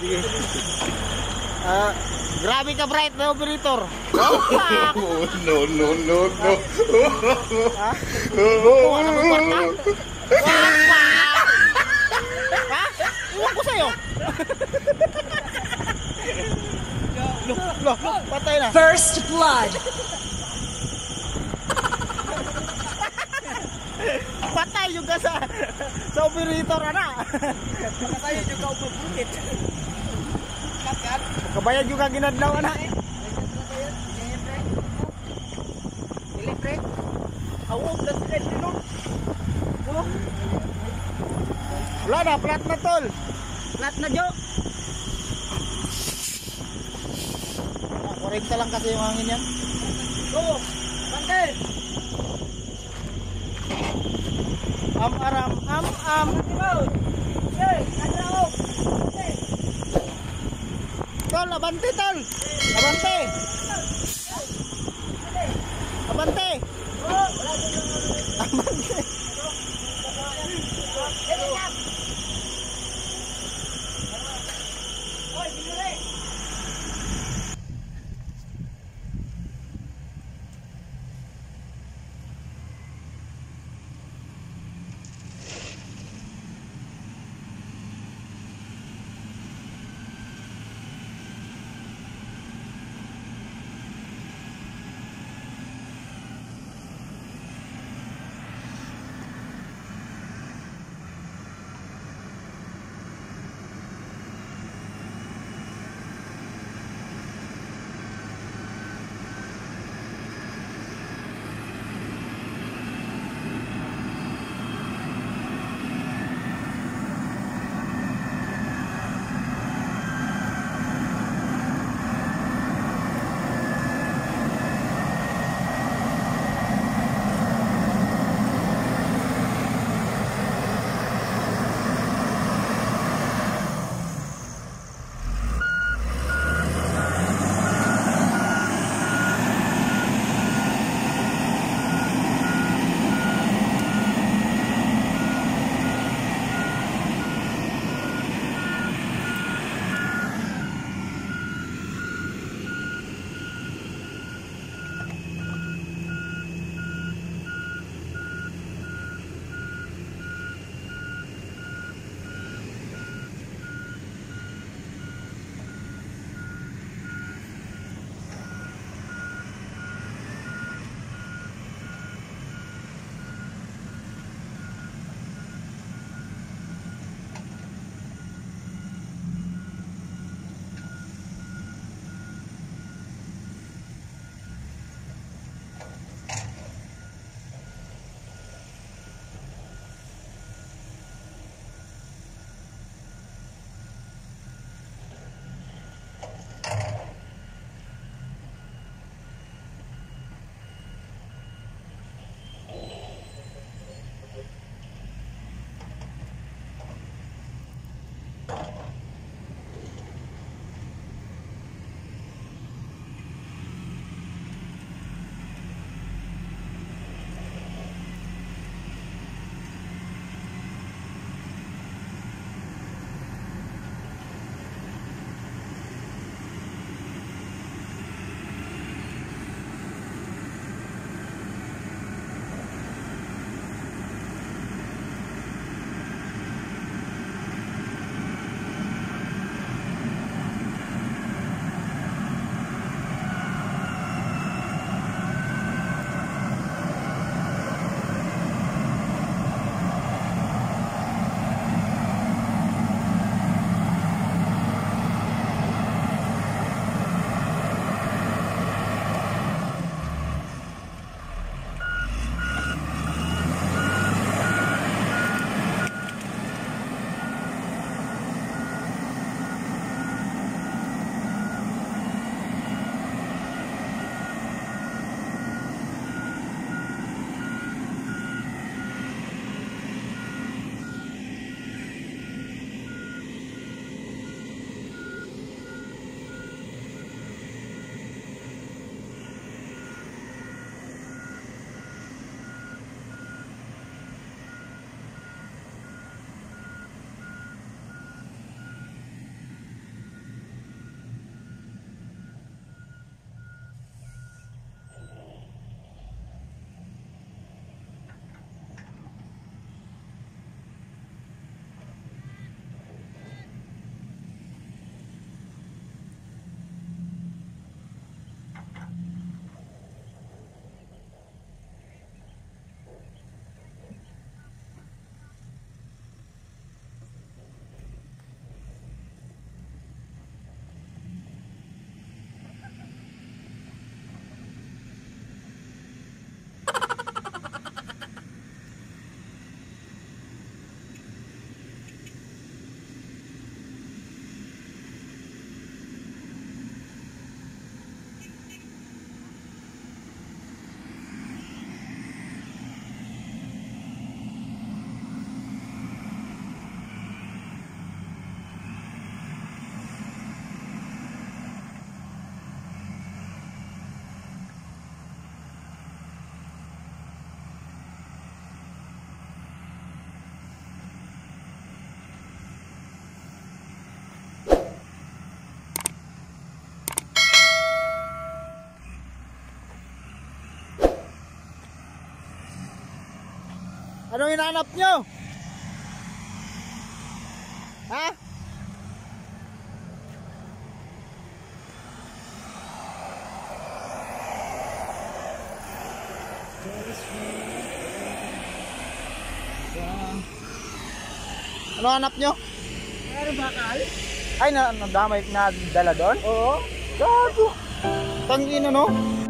Sige. Grabe ka bright na operator. Oh, no. Ha? Kuha ka ng kwarta? Ha? Iwan ko sa'yo. Loh, patay na. First blood. Patay juga sa operator ana. Patay juga upo-pukit. Kabayan juga ginadlaw ana. Electric. Awog na sila dinun. Wala na, flat na tol. Flat na jo. 40 lang kasi yung hangin yan. Go. Bante. Aram. Okay, adrao. Tol, abante tol. Abante. Abante. Abante. Ano hinahanap nyo? Ha? Ano hanap nyo? Ano bakal? Ay, nadamay na dala doon? Oo. Gago. Tangina no?